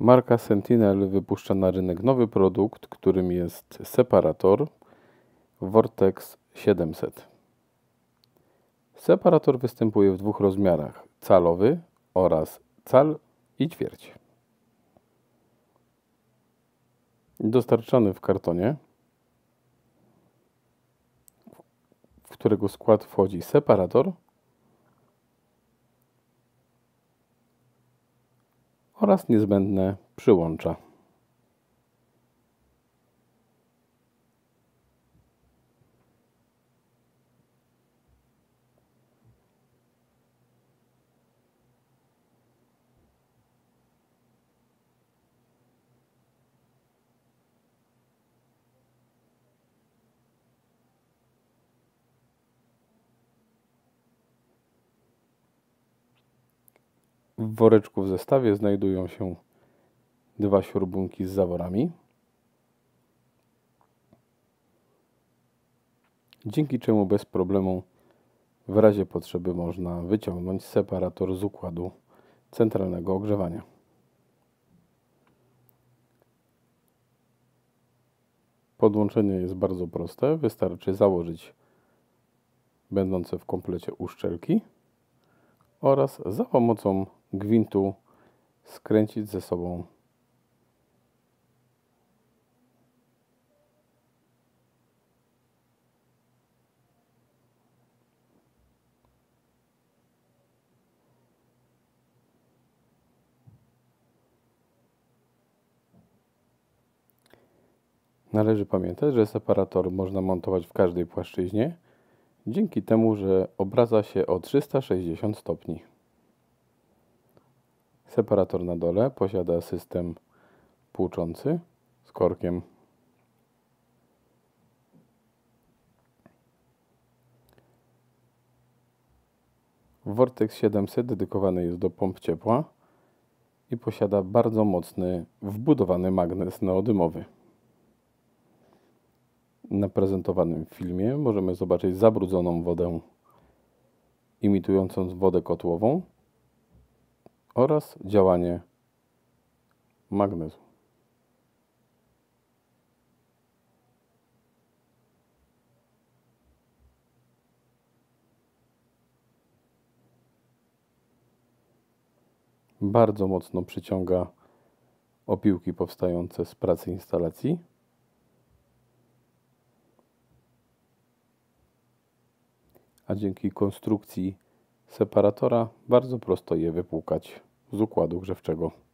Marka Sentinel wypuszcza na rynek nowy produkt, którym jest separator Vortex 700. Separator występuje w dwóch rozmiarach: calowy oraz cal i ćwierć. Dostarczany w kartonie, w którego skład wchodzi separator oraz niezbędne przyłącza. W woreczku w zestawie znajdują się dwa śrubunki z zaworami, dzięki czemu bez problemu w razie potrzeby można wyciągnąć separator z układu centralnego ogrzewania. Podłączenie jest bardzo proste. Wystarczy założyć będące w komplecie uszczelki oraz za pomocą gwintu skręcić ze sobą Należy pamiętać, że separator można montować w każdej płaszczyźnie, dzięki temu, że obraca się o 360 stopni. Separator na dole posiada system płuczący z korkiem. Vortex 700 dedykowany jest do pomp ciepła i posiada bardzo mocny, wbudowany magnes neodymowy. Na prezentowanym filmie możemy zobaczyć zabrudzoną wodę imitującą wodę kotłową oraz działanie magnezu. Bardzo mocno przyciąga opiłki powstające z pracy instalacji. A dzięki konstrukcji separatora bardzo prosto je wypłukać z układu grzewczego.